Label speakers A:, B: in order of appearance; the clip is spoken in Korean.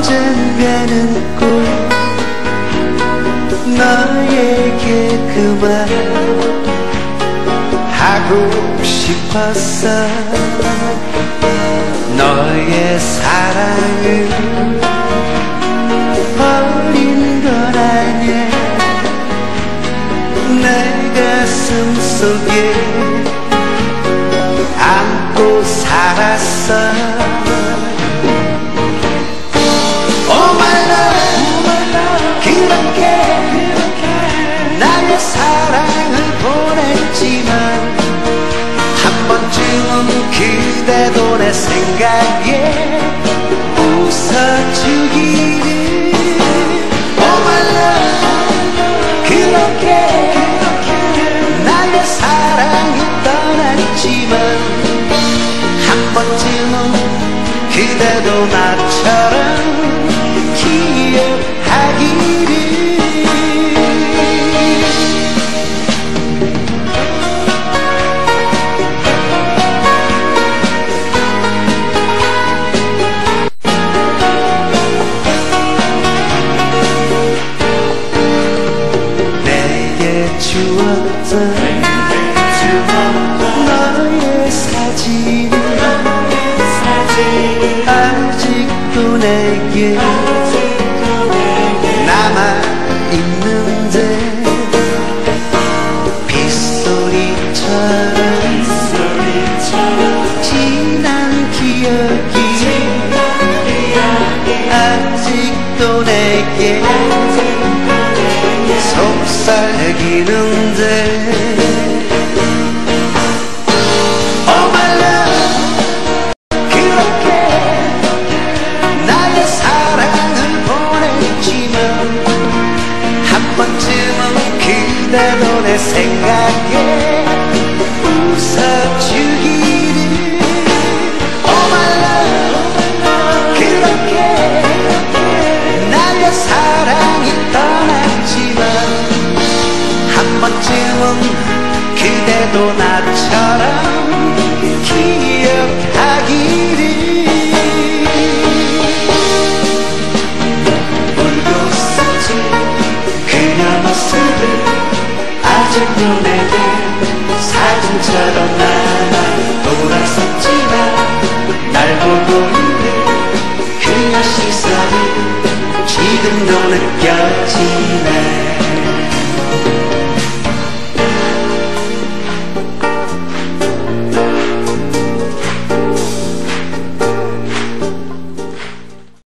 A: 언젠가는 꼭 너에게 그 말 하고 싶었어. 너의 사랑을 버린 건 아니야. 내 가슴 속에 안고 살았어. Oh my love, 그렇게 나의 사랑을 보냈지만 한 번쯤은 그대도 내 생각에 웃어주기를. Oh my love, 그렇게 나의 사랑이 떠났지만 한 번쯤은 그대도 나처럼 기억하기를. 내게 주었던 너의 사진 아직도 내게 남아있는데 빗소리처럼 지난 기억이 아직도 내게 속삭이는데. Oh my love, 그렇게 나의 사랑을 보냈지만 한 번쯤은 그대도 내 생각에 웃어주기를. Oh my love, 그렇게 나의 사랑이 떠났지만 한 번쯤은 그대도 나처럼 기억하기를. 울고 있었지 그녀 모습을 아직도 내게 사진처럼 남아. 돌아섰지만 날 보고 있는 그녀 시선이 지금도 느껴지네.